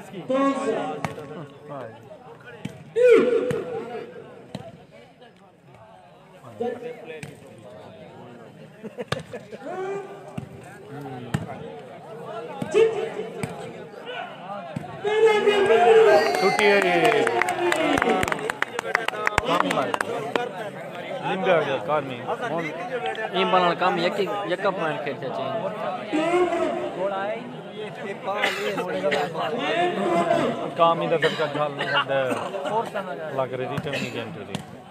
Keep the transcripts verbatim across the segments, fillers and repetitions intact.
छुट्टी है ये लिंबे आ गया कार में ये बनाना काम एक एक पॉइंट खेलते चाहिए काम ही दर्द का झाल नहीं है लग रही थी टर्नी गेम थी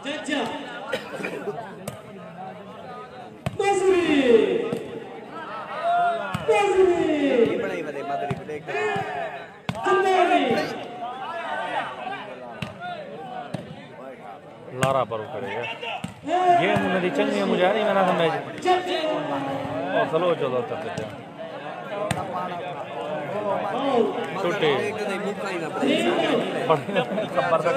लारा पर करेगा गेम उन्हें चंगी है मुझे नहीं मैंने समझ और चलो चलो तब तक छोटे खबर का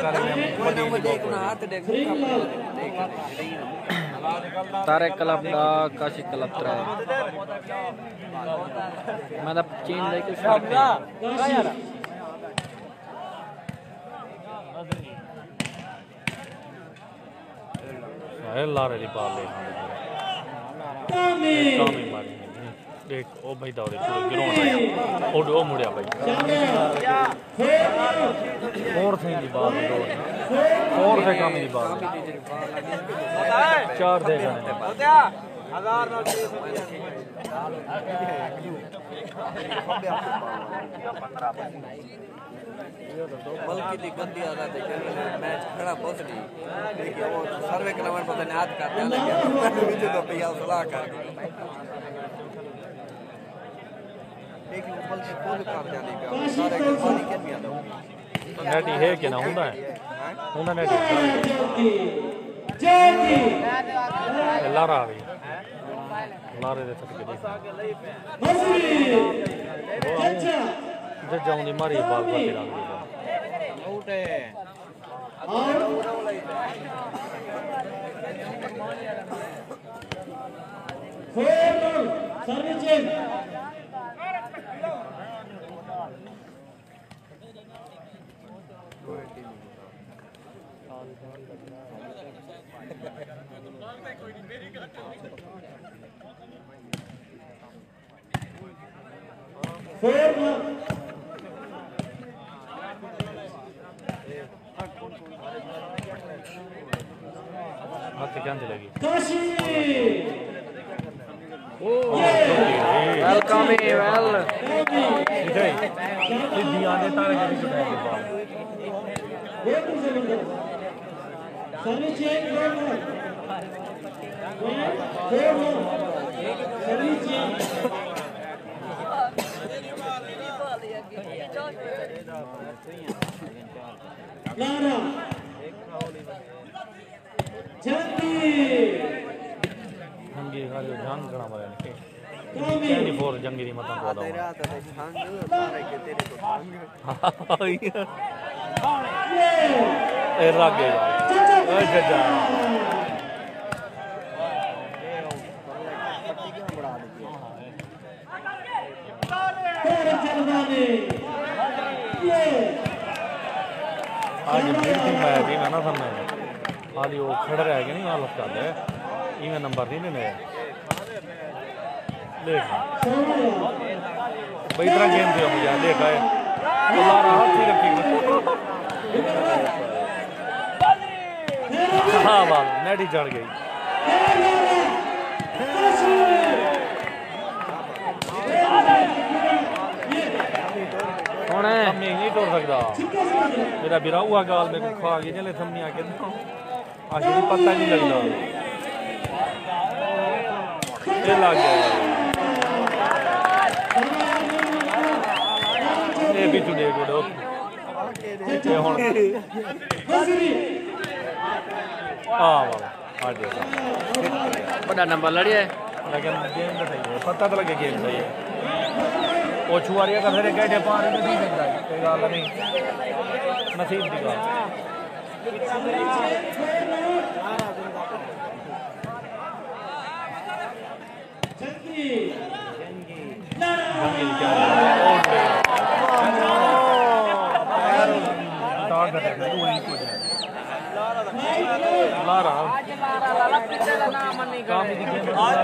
तारे क्लब दा काशी क्लब त्रा मतलब चीन लेके लारे दी बाल ले कामी कामी मारी देख ओ भाई दौड़े पूरे गिरोन आया ओ ओ मुड़िया भाई और थे दी बाल दो और थे कामी दी बाल चार दे गए हजार नौ बल्कि दी गंदी आदत है मैच खड़ा बहुत नहीं देखिए वो सर्वे करावन पता नहीं याद करते हैं लेकिन मुझे तो भैया सलाह कर देखिए बल्कि कोई काम जाने पे सारे के पानी के नहीं आता नेटी है कि ना होता है होना नेटी लारा भी लारे दे सकते जब जाऊंगी मारी बाल बाकी डाल देगा आउट है सर्विस चेंज हाथ से क्या लगी काशी वेलकम वेल सीधी आने तारे कभी छुड़ाएंगे बाल सर्विस चेंज सर्विस चेंज लारा जंगी जंगी खाली ध्यान करना पड़ेगा कैनी फोर जंगी दी मत को तेरा तो छंग सारे के तेरे को छंग ए रागे ए जजा आज मीटिंग में भी मैं ना समझ आज वो खड़े रह गए नहीं हालत कर ले इवें नंबर नहीं देने देख भाई इतना गेम दिया मुझे देख आए लारा हाथ ही रखी हाँ बाल नेट ही चढ़ गई थम्मी नहीं तोड़ सकता मेरा बिरा हुआ गाल में खा गई चले थम्मी आके आगे पता नहीं लगता ये लग गया ये भी चुने को दो ये होन हाँ बाबा आ जाओ बड़ा नंबर लड़िया है लेकिन गेम तो सही है पता तो लगे गेम सही है वो छुआरिया का फिर गए पानी में नहीं सकता कोई गाल नहीं नसीब की गाल जंगी क्या ताकत है तू वहीं को जा लारा आज लारा लाला पिटे का नाम नहीं काम ही दिखे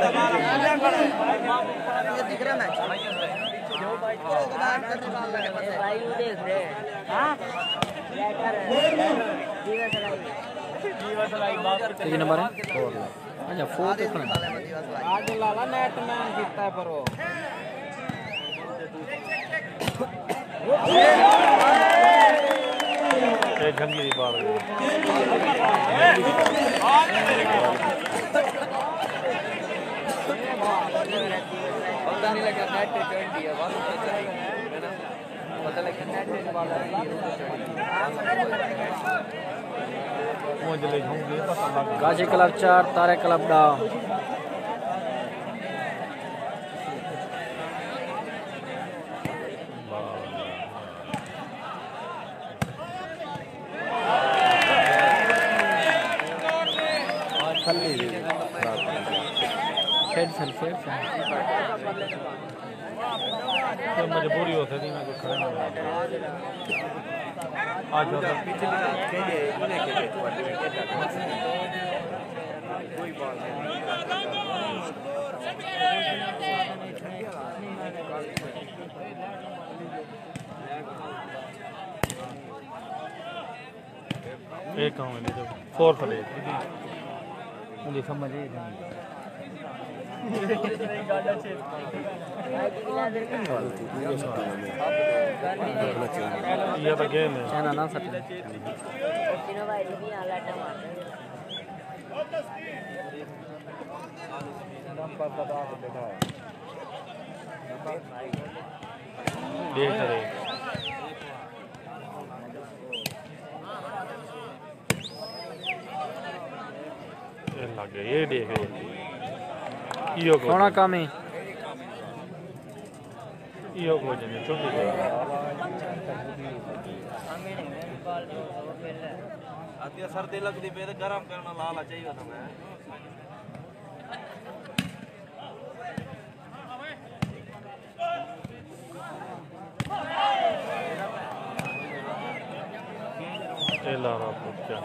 ये दिख रहा मैच जो भाई भाई वो देख रहे हां लेटर जीवा चलाई जीवा चलाई बात कितने नंबर है अच्छा फोर देखना आज लाला नेट मैन जीतता है पर वो ये जंगली बाल पता नहीं लगा नेट पे ट्वेंटी है बात तो चली है ना पता लगा नेट पे बाल है मुझे ले जाऊंगी पता लगा काशी क्लब चार तारे क्लब डा तो मजबूरी होती थी मैं खड़ा नहीं आज होता पिछले खेले उन्हें खेले कोई बात नहीं एक काम है तो फोर फले मुझे समझ ही नहीं ये तो गेम है चाइना ना सट तीनों भाई भी आला टमाटर दम पर बता के देखा देख रहे ये लगे ये देख रहे यो को सोना काम है यो को जने छोटी आतिया सर्दी लगती पे तो गरम करना लाला चाहिए था मैं ये लारा क्या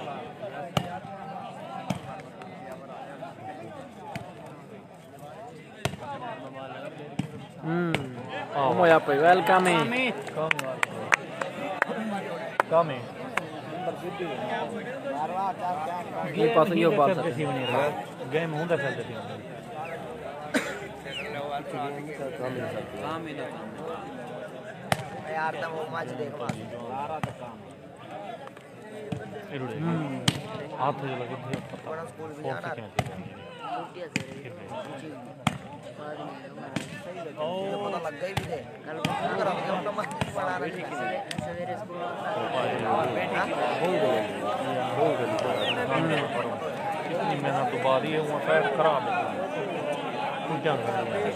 हम्म oh ya pues welcome कम है ये पास ये बात है गेम होता चलते थे यार तब वो मैच देख पा हाथ जो लगे थे बड़ा स्कूल भी जाना छुट्टियां से पता लग गई भी थे कल पूरा हम तो मत पढ़ा रहे थे सवेरे स्कूल हो गई मेहनत तो बाद ही वो पैर खराब है तू क्या कर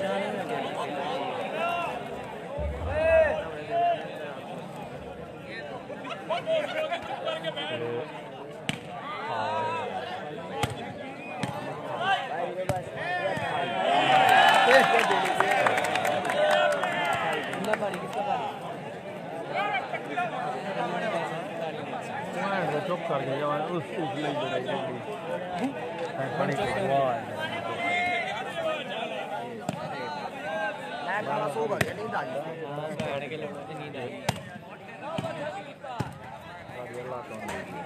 चुप कर गया उस उस ले पानी को दुआ है मैं खाना सो गया नहीं डाल खाने के लिए नींद आई अल्लाह तो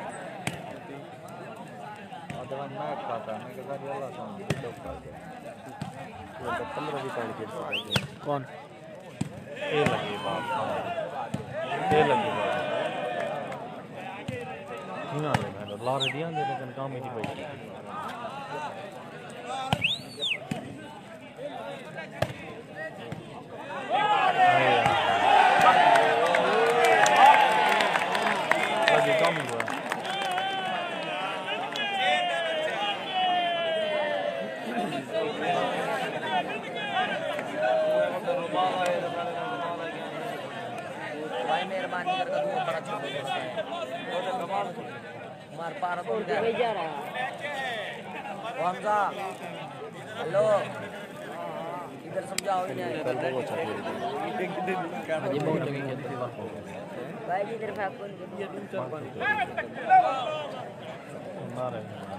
अदवा मैं खाता मैं के बाद अल्लाह तो चुप कर गया वो पंद्रह भी पानी के कौन ये लगे बाप ये लगे ना ला रहे दिया लेकिन काम ही नहीं बैठी लगे काम ही हुआ भाई मेहरबानी करके तू बड़ा छोड़ दे मार पार बोल दे नहीं जा रहा हमजा हेलो इधर समझाओ इन्हें अजी बहुत जगह भाई जी तरफ आपको मारे